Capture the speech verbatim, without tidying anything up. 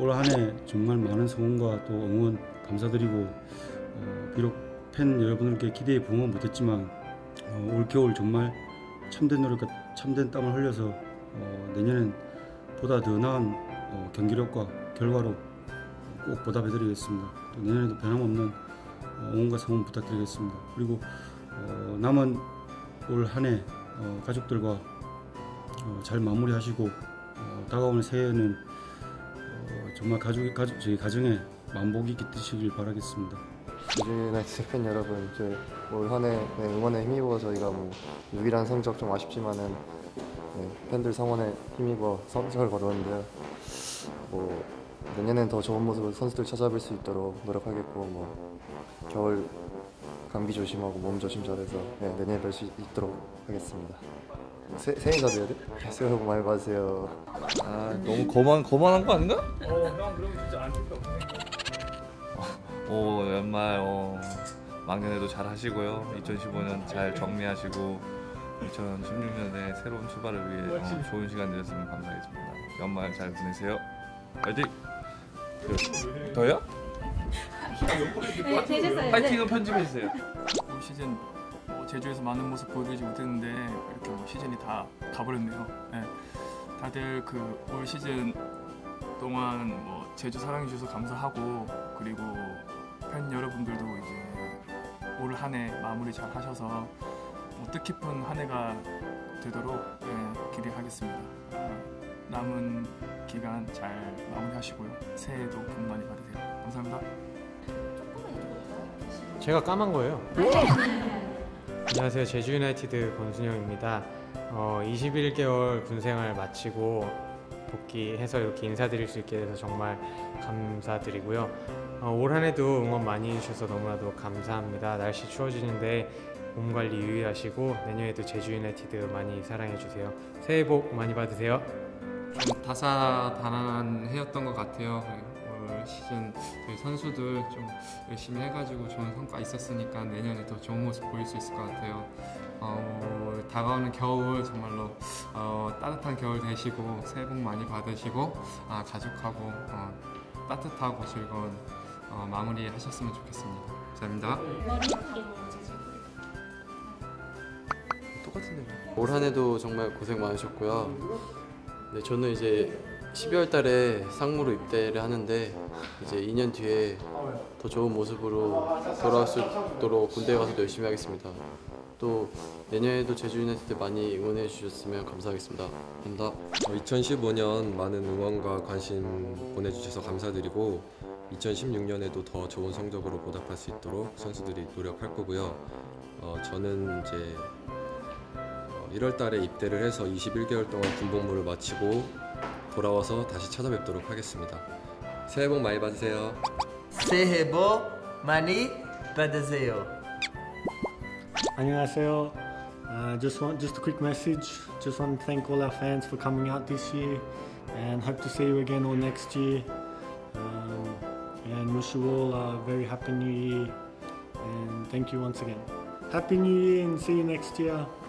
올 한 해 정말 많은 성원과 또 응원 감사드리고 어, 비록 팬 여러분들께 기대에 부응은 못했지만 어, 올 겨울 정말 참된 노력과 참된 땀을 흘려서 어, 내년엔 보다 더 나은 어, 경기력과 결과로 꼭 보답해드리겠습니다. 또 내년에도 변함없는 어, 응원과 성원 부탁드리겠습니다. 그리고 어, 남은 올 한 해 어, 가족들과 어, 잘 마무리하시고 어, 다가오는 새해에는 어, 정말 가족, 가족, 저희 가정에 만복이 깃드시길 바라겠습니다. 제주 유나이티드 팬 여러분, 올 한 해 응원에 힘입어 저희가 뭐 유일한 성적 좀 아쉽지만은 네, 팬들 성원에 힘입어 성적을 거두었는데요. 뭐 내년엔 더 좋은 모습으로 선수들 찾아뵐 수 있도록 노력하겠고, 뭐 겨울 감기 조심하고 몸 조심 잘해서 네, 내년에 뵐 수 있도록 하겠습니다. 새, 새해 인사드려야 돼? 새해 복 많이 받으세요. 아 너무 거만 거만한 거 아닌가? 어형 그러면 진짜 안 줄까? 오 연말 어, 막년에도 잘 하시고요. 이천십오 년 잘 정리하시고 이천십육 년에 새로운 출발을 위해 어, 좋은 시간 되셨으면 감사하겠습니다. 연말 잘 보내세요. 화이팅! 그, 더요? 네, 되셨어요. 파이팅은 편집해주세요. 올 시즌 뭐 제주에서 많은 모습 보여드리지 못했는데 이렇게 뭐 시즌이 다 가버렸네요. 네. 다들 그 올 시즌 동안 뭐 제주 사랑해 주셔서 감사하고, 그리고 팬 여러분들도 이제 올 한 해 마무리 잘 하셔서 뭐 뜻깊은 한 해가 되도록 네, 기대하겠습니다. 어, 남은 기간 잘 마무리하시고요. 새해도 복 많이 받으세요. 감사합니다. 제가 까만 거예요. 안녕하세요. 제주 유나이티드 권순영입니다. 어, 이십일 개월 군생활 마치고 복귀해서 이렇게 인사드릴 수 있게 돼서 정말 감사드리고요. 어, 올 한 해도 응원 많이 해주셔서 너무나도 감사합니다. 날씨 추워지는데 몸 관리 유의하시고 내년에도 제주 유나이티드 많이 사랑해주세요. 새해 복 많이 받으세요. 좀 다사다난한 해였던 것 같아요. 올 시즌 저희 선수들 좀 열심히 해가지고 좋은 성과 있었으니까 내년에 더 좋은 모습 보일 수 있을 것 같아요. 어, 다가오는 겨울 정말로 어, 따뜻한 겨울 되시고 새해 복 많이 받으시고 아, 가족하고 어, 따뜻하고 즐거운 어, 마무리 하셨으면 좋겠습니다. 감사합니다. 똑같은데. 올 한 해도 정말 고생 많으셨고요. 네, 저는 이제 십이월 달에 상무로 입대를 하는데 이제 이 년 뒤에 더 좋은 모습으로 돌아올 수 있도록 군대에 가서도 열심히 하겠습니다. 또 내년에도 제주 유나이티드 많이 응원해 주셨으면 감사하겠습니다. 감사합니다. 이천십오 년 많은 응원과 관심 보내주셔서 감사드리고 이천십육 년에도 더 좋은 성적으로 보답할 수 있도록 선수들이 노력할 거고요. 어, 저는 이제 일월 달에 입대를 해서 이십일 개월 동안 군복무를 마치고 돌아와서 다시 찾아뵙도록 하겠습니다. 새해 복 많이 받으세요. 새해 복 많이 받으세요. 안녕하세요. Uh, just want just a quick message. Just want to thank all our fans for coming out this year, and hope to see you again all next year. Um, and wish you all a very happy new year. And thank you once again. Happy New Year, and see you next year.